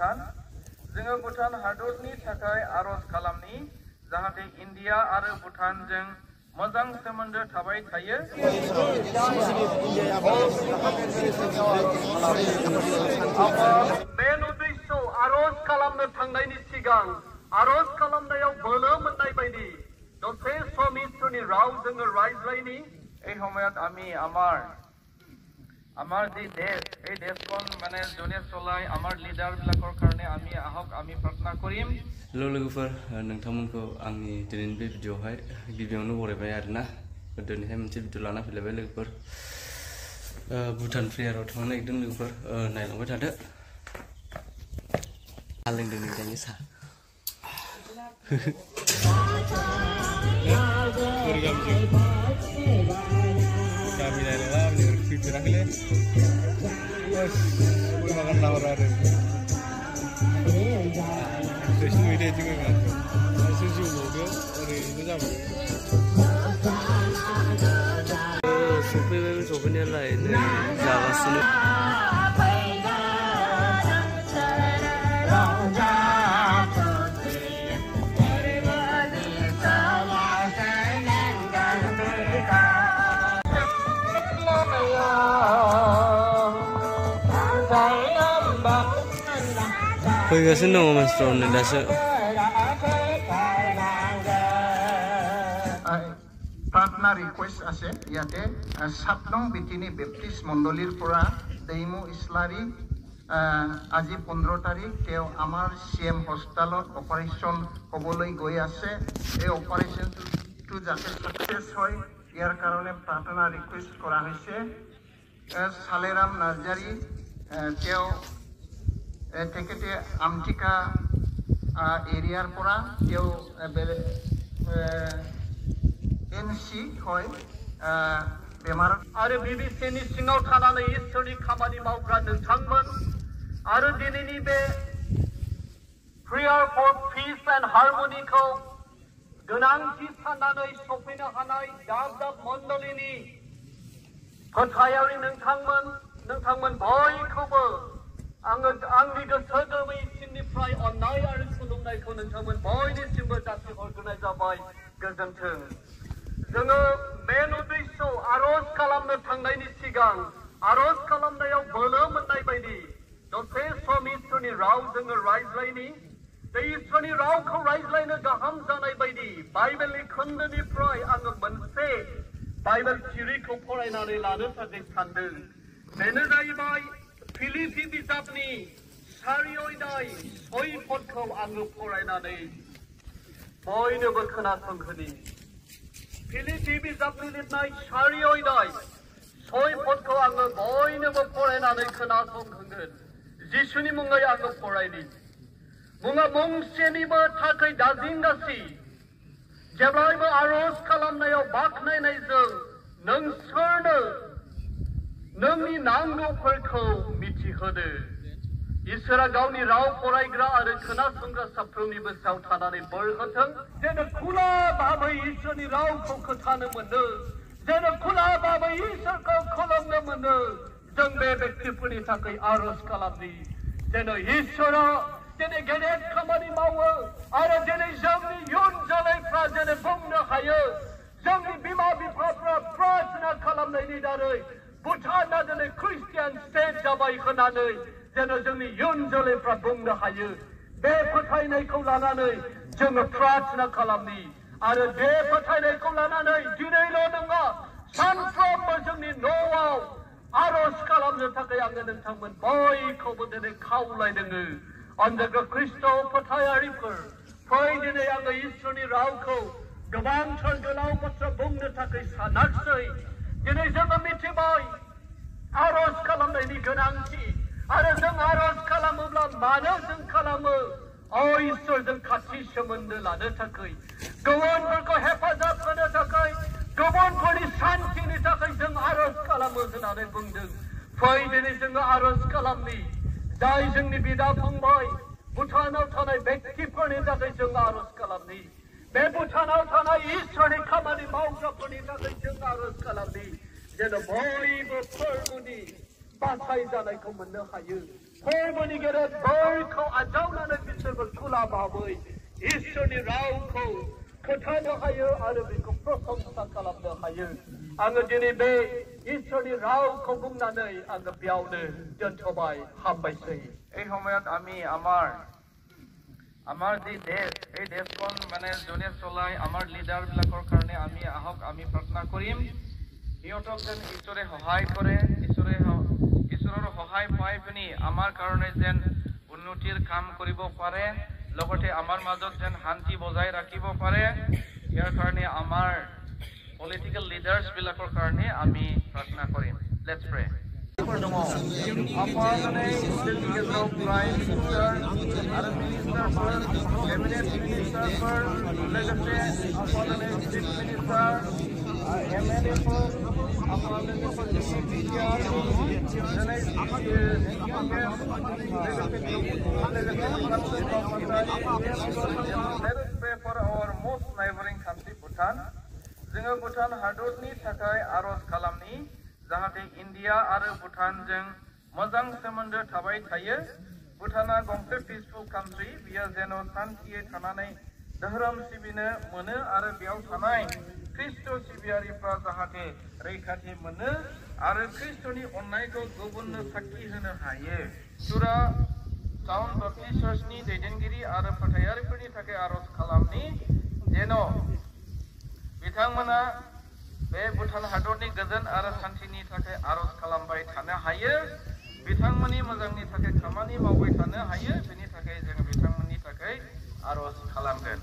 Bhutan. जोङो भुटान हादरनि थाखाय आरज खालामनि जाहाथे इन्डिया आरो भुटानजों मोजां सोमोन्दो थाबाय थायो। बे उद्देश्य आरज खालामनो थांनायनि सिगां आरज खालामनायाव बोलो मोननाय बायदि दसे सम इसोरनि राव जोङो रायज्लायनि। এই সময়ত আমি আমাৰ যে দেশ এই দেশখন মানে জনে চলাই আমাৰ লিডাৰ বিলাকৰ কাৰণে আমি আহক আমি প্ৰাৰ্থনা কৰিম। लोगोफोर नोंथांमोनखौ आंनि दिनैनि बे भिडिअ'आवहाय गिबियावनो बरायबाय आरोना दिनैहाय मोनसे भिडिअ' लाना फैलायबाय लोगोफोर भुटान प्लेयाराव थांनो नागिरदों लोगोफोर नायलांबाय थादो साहा लोंदों नोंथांनि साहा गामि नायनोबा आंनि फैफेराखैलै बस गय बागान नाहर आरो Station media juga kan, sejuk juga, hari itu jam. Sopirnya lain, jaga sini. फैगासिनो दङ मानसिफ्रा दासो प्रार्थना रिक्वेस्ट আছে ইয়াতে 7 নং বিটিনি বেপ্টিস্ট মণ্ডলীৰ পৰা দেইমু ইছলাৰী আজি 15 তাৰিখ তেওঁ আমাৰ সিএম হস্পিটালত অপাৰেশ্যন হ'বলৈ গৈ আছে এই অপাৰেশ্যনটো যাতে সাকসেস হয় ইয়াৰ কাৰণে প্ৰাৰ্থনা ৰিক্ৱেষ্ট কৰা হৈছে সালেৰাম নাৰ্জাৰী তেওঁ তেখেতে আমটিকা এৰিয়াৰ পৰা তেওঁ এনসি হয় বেমাर आरो बिबिसिनि सिङाव थानानै इसोरनि खामानि मावग्रा नोंथांमोन आरो दिनैनि बे प्रेयार फर पिस एन्ड हार्मनिखौ गोनांथि साननानै सफैनो हानाय दाब दाब मण्डलीनि फोथायारि नोंथांमोन बयखौबो आङो आंनि गोसो गोरबोनिफ्राय अननाय आरो खुलुमनायखौ नोंथांमोन बयनिसिमबो जासिहरग्रोनाय जाबाय गोजोन्थों जोङो मेन उद्देश्य आरज खालामनो थांनायनि सिगां आरज खालामनायाव बोलो मोननाय बायदि दसे सम इसोरनि राव जोङो रायज्लायनि बे इसोरनि रावखौ रायज्लायनो गाहाम जानाय बायदि बाइबेलनि खोन्दोनिफ्राय आङो मोनसे बाइबेल थिरिखौ फरायनानै लानो थाखाय सानदों बेनो जाहैबाय फिलिपि बिजाबनि 4 अध्याय 6 पदखौ आङो फरायनानै बयनोबो खोनासंहोनि फिलिपि बिजाबनि लिरनाय 4 अध्याय 6 पदखौ आङो बयनोबो फरायनानै खोनासंहोगोन जिसुनि मुङै आङो फरायनि मुङा मुंसेनिबो थाखाय दाजिंगासि जेब्लायबो आरज खालामनायाव बाख्नायनायजों नोंसोरनो नोंनि नांगौफोरखौ मिथिहोदो इसोरा गावनि राव फरायग्रा आरो खोनासंग्रा साफ्रोमनिबो सायाव थानानै बोर होथों जेन खुला भाबै इसोरनि रावखौ खोथानो मोनो जेन खुला भाबै इसोरखौ खुलुमनो मोनो जों बे व्यक्तिफोरनि थाखाय आरज खालामनि जेन इसोरा दिनै गेदेर खामानि मावो आरो दिनै जोंनि इयुन जोलैफ्रा जेन बुंनो हायो जोंनि बिमा बिफाफ्रा प्रार्थना खालामनायनि दारै भुटाना दिनै ख्रिस्टियान स्टेट जाबाय होननानै जेन जोंनि इयुन जोलैफ्रा बुंनो हायो बे फोथायनायखौ लानानै जोङो प्रार्थना खालामनि आरो बे फोथायनायखौ लानानै दिनैल' नङा सानफ्रोमबो जोंनि न'आव आरज खालामनो थाखाय आङो नोंथांमोन बयखौबो दिनै खावलायदों अनजाग्रा ख्रिस्ट' फोथायारिफोर फै दिनै आङो इसोरनि रावखौ गोबांथार गोलाव बाथ्रा बुंनो थाखाय सानाखिसै दिनै जोङो मिथिबाय आरज खालामनायनि गोनांथि आरो जों आरज खालामोब्ला मानो जों खालामो इसोरजों खाथि सोमोन्दो लानो थाखाय गुबुनफोरखौ हेफाजाब होनो थाखाय गुबुनफोरनि शान्तिनि थाखाय जों आरज खालामो होननानै बुंदों फै दिनै जोङो आरज खालामनि जाय जोंनि बिदा फंबाय भुटानाव थानाय व्यक्तिफोरनि थाखाय जों आरज खालामनि बे भुटानाव थानाय इसोरनि खामानि मावग्राफोरनि थाखाय जों आरज खालामनि जेन बयबो फोरबोनि बासाय जानायखौ मोननो हायो फोरबोनि गेजेर बोरखौ आजावनानै बिसोरबो खुला भाबै इसोरनि रावखौ खोथानो हायो आरो बेखौ प्रशंसा खालामनो हायो आङो दिनै बे इसोरनि रावखौ बुंनानै आङो बेयावनो दोनथ'बाय हामबायसै এই সময়ত আমি আমাৰ যি দেশ এই দেশখন মানে যোনে চলাই আমাৰ লিডাৰ বিলাকৰ কাৰণে আমি আহক আমি প্ৰাৰ্থনা কৰিম সিহঁতক যেন ঈশ্বৰে সহায় কৰে ঈশ্বৰৰ সহায় পাই পিনি আমাৰ কাৰণে যেন উন্নতিৰ কাম কৰিব পাৰে লগতে আমাৰ মাজত যেন শান্তি বজাই ৰাখিব পাৰে ইয়াৰ কাৰণে আমাৰ পলিটিকেল লিডাৰ্ছ বিলাকৰ কাৰণে আমি প্ৰাৰ্থনা কৰিম let's pray Apalane Individual Prime Minister, other Minister, Cabinet Minister, Legacy, Apalane Chief Minister, MLA, Apalane Let us pray for our most neighboring country, Bhutan. जोङो Bhutan हादरनि थाखाय आरज खालामनि जाहाथे इंडिया आरो भूटानजों मोजां सोमोन्दो थाबाय थायो भूटाना गंसे पीसफुल कान्ट्री बियो जेन' शान्तियै थानानै धोरोम सिबिनो मोनो आरो बेयाव थानाय ख्रिस्ट सिबियारिफ्रा जाहाथे रैखाथि मोनो आरो ख्रिस्टनि अननायखौ गुबुननो साखि होनो हायो सुरा टाउन बाप्टिस्ट चार्चनि दैदेनगिरि आरो फोथायारिफोरनि थाखाय आरज खालामनि जेन' बिथांमोना बे भूटान हादरनि गोजोन आरो शान्तिनि थाखाय आरज खालामबाय थानो हायो बिथांमोननि मोजांनि थाखाय खामानि मावबाय थानो हायो बेनि थाखाय जों बिथांमोननि थाखाय आरज खालामगोन